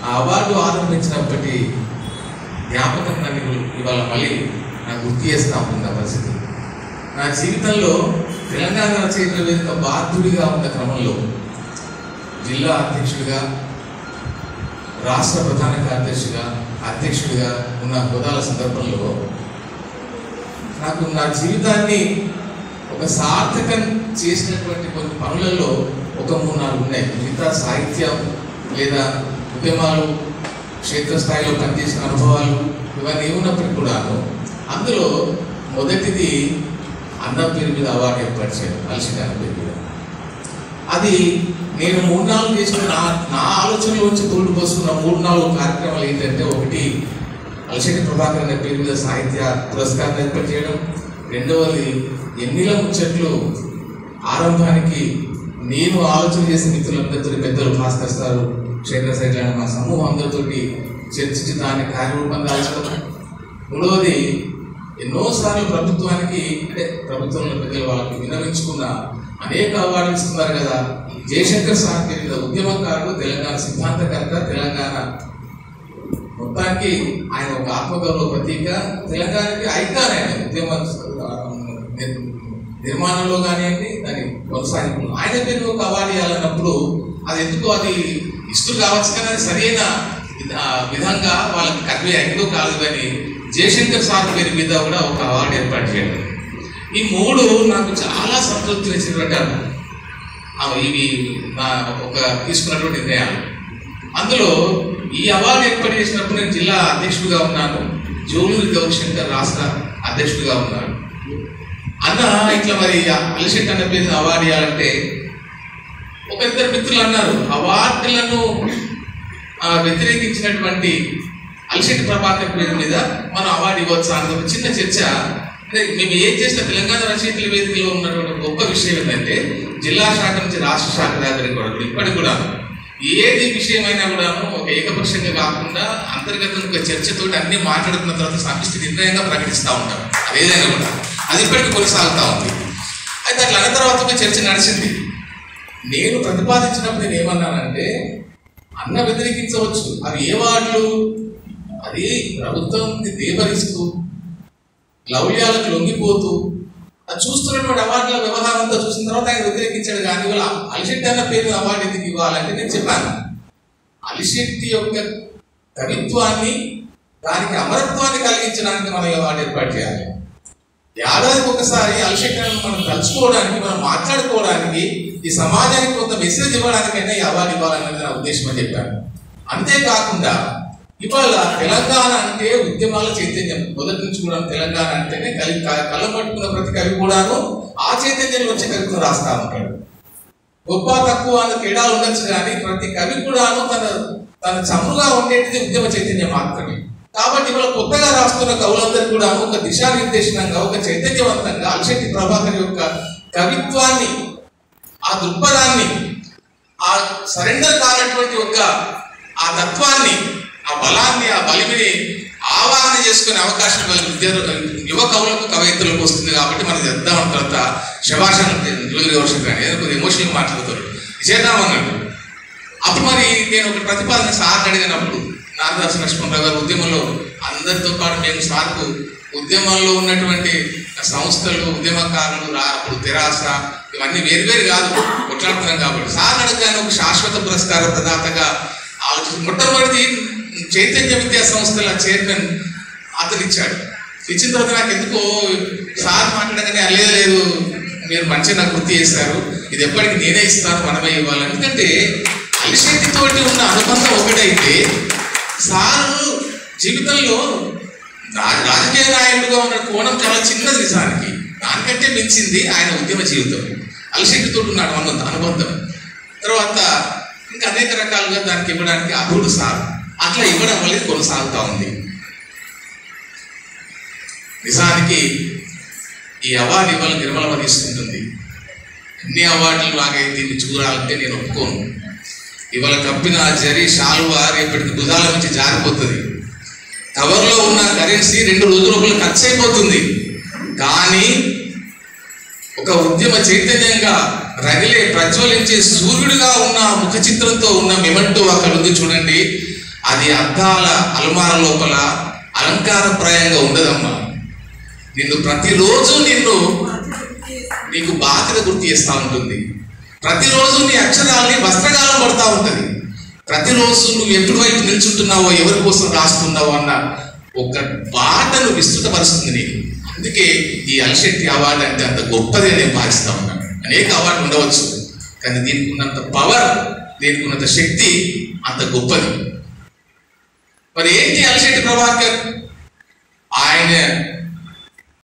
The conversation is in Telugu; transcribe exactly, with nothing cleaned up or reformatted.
ఆ అవార్డు ఆరంభించినప్పటి జ్ఞాపకం నన్ను ఇవాళ మళ్ళీ నాకు గుర్తు చేస్తూ ఉంటుంది ఆ పరిస్థితి. నా జీవితంలో తెలంగాణ రచయితల వేదిక బాధ్యుడిగా ఉన్న క్రమంలో జిల్లా అధ్యక్షుడిగా, రాష్ట్ర ప్రధాన కార్యదర్శిగా, అధ్యక్షుడిగా ఉన్న హోదాల సందర్భంలో నాకు నా జీవితాన్ని ఒక సార్థకం చేసినటువంటి కొన్ని పనులలో ఒక మూడు నాలుగు ఉన్నాయి. మిగతా సాహిత్యం లేదా ఉద్యమాలు, క్షేత్రస్థాయిలో పనిచేసిన అనుభవాలు ఇవన్నీ ఉన్నప్పటికీ కూడాను అందులో మొదటిది అన్న పేరు మీద అవార్డు ఏర్పాటు చేయడం, అలసిట అన్న పేరు మీద. అది నేను మూడు నాలుగు చేసిన నా నా ఆలోచనలో వచ్చి తోడు పోసుకున్న మూడు నాలుగు కార్యక్రమాలు ఏంటంటే, ఒకటి అలసిట ప్రభాకర్ అనే పేరు మీద సాహిత్య పురస్కారం ఏర్పాటు చేయడం, రెండవది ఎన్నిల ముచ్చట్లు ఆరంభానికి నేను ఆలోచన చేసిన మిత్రులందరితో, పెద్దలు భాస్కర్ సారు, శేఖర్ సైడ్ లాంటి మా సమూహం అందరితో చర్చించి దాన్ని కార్యరూపం దాల్చడం, మూడవది ఎన్నోసార్లు ప్రభుత్వానికి అంటే ప్రభుత్వంలో పెద్దలు వాళ్ళకి విన్నవించుకున్న అనేక అవార్డులు ఇస్తున్నారు కదా. జయశంకర్ సార్ పేరు మీద ఉద్యమకారుడు, తెలంగాణ సిద్ధాంతకర్త, తెలంగాణ మొత్తానికి ఆయన ఒక ఆత్మగౌరవ ప్రతీక, తెలంగాణకి ఐకాన్ ఆయన ఉద్యమ నిర్మాణంలో కానివ్వండి, దాని కొనసాగింపు. ఆయన పేరు ఒక అవార్డు ఇవ్వాలన్నప్పుడు అది ఎందుకు అది ఇస్తూ కావచ్చు కానీ అది సరైన విధంగా వాళ్ళకి కన్వే అయిందో కాదు కానీ జయశంకర్ సార్ పేరు మీద కూడా ఒక అవార్డు ఏర్పాటు చేయడం. ఈ మూడు నాకు చాలా సంతృప్తి ఇచ్చినట్టు ఇవి నా ఒక తీసుకున్నటువంటి నిర్ణయాలు. అందులో ఈ అవార్డు ఏర్పాటు చేసినప్పుడు నేను జిల్లా అధ్యక్షుడిగా ఉన్నాను, జోలూరి గౌరీశంకర్ రాష్ట్ర అధ్యక్షుడిగా ఉన్నాను. అన్న ఇట్లా మరి అలసిట్ అన్న పేరు అవార్డు ఇవ్వాలంటే ఒకరిద్దరు మిత్రులు అన్నారు, అవార్డులను వ్యతిరేకించినటువంటి అలసిట్ ప్రభాకర్ పేరు మీద మనం అవార్డు ఇవ్వచ్చు అన్నది ఒక చిన్న చర్చ. అంటే మేము ఏం చేసిన తెలంగాణ రచయితల వేదికలో ఉన్నటువంటి గొప్ప విషయం ఏంటంటే, జిల్లా శాఖ నుంచి రాష్ట్ర శాఖ దాకా కూడా ఇప్పటికి కూడా ఏది విషయమైనా కూడాను ఒక ఏకపక్షంగా కాకుండా అంతర్గతంగా చర్చతో అన్ని మాట్లాడుకున్న తర్వాత సమిష్టి నిర్ణయంగా ప్రకటిస్తూ ఉంటాం. అదేదైనా కూడా అది ఇప్పటికీ కొనసాగుతూ ఉంది. అయితే అట్లా అన్న తర్వాత ఒక చర్చ నడిచింది. నేను ప్రతిపాదించినప్పుడు నేను ఏమన్నానంటే, అన్న వ్యతిరేకించవచ్చు, అవి ఏ వార్డులు, అది ప్రభుత్వం దేవరిస్తూ లౌల్యాలకు లొంగిపోతూ అది చూస్తున్నటువంటి అవార్డుల వ్యవహారం అంతా చూసిన తర్వాత ఆయన వ్యతిరేకించాడు. కానీ ఇవాళ అలిశెట్టి అన్న పేరు అవార్డు ఎందుకు ఇవ్వాలంటే నేను చెప్పాను, అలిశెట్టి యొక్క కవిత్వాన్ని దానికి అమరత్వాన్ని కలిగించడానికి మనం అవార్డు ఏర్పాటు చేయాలి. ఏడాదికి ఒకసారి అలిశెట్టిని మనం తలుచుకోవడానికి, మనం మాట్లాడుకోవడానికి, ఈ సమాజానికి కొంత మెసేజ్ ఇవ్వడానికైనా ఈ అవార్డు ఇవ్వాలన్నది నా ఉద్దేశం అని చెప్పాను. అంతేకాకుండా ఇవాళ తెలంగాణ అంటే ఉద్యమాల చైతన్యం మొదటి నుంచి కూడా తెలంగాణ అంటేనే కలి కళ్ళ పట్టుకున్న ప్రతి కవి కూడాను ఆ చైతన్యంలో వచ్చే కవిత్వం రాస్తా ఉంటాడు. గొప్ప తక్కువ అన్న తేడాలు ఉండొచ్చు కానీ ప్రతి కవి కూడాను తన తన చమురుగా ఉండేటిది ఉద్యమ చైతన్యం మాత్రమే. కాబట్టి ఇవాళ కొత్తగా రాస్తున్న కవులందరూ కూడా ఒక దిశానిర్దేశనంగా, ఒక చైతన్యవంతంగా అలసిట్టి ప్రభాకర్ యొక్క కవిత్వాన్ని, ఆ దృక్పథాన్ని, ఆ సరెండర్ కానటువంటి ఒక ఆ తత్వాన్ని, ఆ బలాన్ని, ఆ బలిమిని ఆవాహన చేసుకునే అవకాశం యువ కవులకు, కవయిత్రులకు వస్తుంది. కాబట్టి మనం చేద్దామన్న తర్వాత శభాషణ జోలూరి వర్షం కానీ ఏదో కొద్దిగా ఎమోషనల్ మాట్లాడుతారు, చేద్దామన్నాడు. అప్పుడు మరి నేను ఒక ప్రతిపాదన సార్ అడిగినప్పుడు, నారదాసు లక్ష్మణరావు గారు ఉద్యమంలో అందరితో పాటు మేము సార్కు ఉద్యమంలో ఉన్నటువంటి సంస్థలు, ఉద్యమకారులు, అప్పుడు తెరాస ఇవన్నీ వేరు వేరు కాదు, కొట్లాడుతున్నాం కాబట్టి సార్ అడగగానే ఒక శాశ్వత పురస్కార ప్రదాతగా ఆలోచించి మొట్టమొదటి చైతన్య విద్యా సంస్థల చైర్మన్ అతను ఇచ్చాడు. ఇచ్చిన తర్వాత నాకు ఎందుకో సార్ మాట్లాడగానే లేదు లేదు మీరు మంచిగా నాకు గుర్తు చేశారు, ఇది ఎప్పటికీ నేనే ఇస్తాను, మనమే ఇవ్వాలి. ఎందుకంటే అలిశెట్టితోటి ఉన్న అనుబంధం ఒకటైతే సారు జీవితంలో రాజకీయ నాయకుడుగా ఉన్న కోణం చాలా చిన్నది నిజానికి, దానికంటే మించింది ఆయన ఉద్యమ జీవితం. అలిశెట్టితో ఉన్న అనుబంధం అనుబంధం తర్వాత ఇంకా అనేక రకాలుగా దానికి ఇవ్వడానికి అర్హుడు సార్. అట్లా ఇవ్వడం వల్ల కొనసాగుతూ ఉంది. నిజానికి ఈ అవార్డు ఇవాళ నిర్మలమ తీసుకుంటుంది. అన్ని అవార్డులు లాగే దీన్ని చూడాలంటే నేను ఒప్పుకోను. ఇవాళ కప్పిన జరి శాలువా రేపటికి భుజాల నుంచి జారిపోతుంది. కవర్లో ఉన్న కరెన్సీ రెండు రోజుల లోపల ఖర్చు అయిపోతుంది. కానీ ఒక ఉద్యమ చైతన్యంగా రగిలే ప్రజ్వలించే సూర్యుడిగా ఉన్న ముఖ చిత్రంతో ఉన్న మెమెంటో అక్కడ ఉంది చూడండి. అది అద్దాల అల్మార లోపల అలంకారప్రాయంగా ఉండదమ్మా. నిన్ను ప్రతిరోజు నిన్ను నీకు బాధ్యత గుర్తు చేస్తూ ఉంటుంది. ప్రతిరోజు నీ అక్షరాల్ని వస్త్రగాలం పడుతూ ఉంటుంది. ప్రతిరోజు నువ్వు ఎప్పుడు వైపు నిల్చుంటున్నావో, ఎవరి కోసం రాస్తున్నావో అన్న ఒక బాటను విస్తృతపరుస్తుంది నీకు. అందుకే ఈ అలశెట్టి అవార్డు అంటే అంత గొప్పదే నేను భావిస్తా ఉన్నాను. అనేక అవార్డు ఉండవచ్చు, కానీ దీనికి ఉన్నంత పవర్, దీనికి ఉన్నంత శక్తి అంత గొప్పది. మరి ఏంటి అలశెట్టి ప్రభాకర్? ఆయన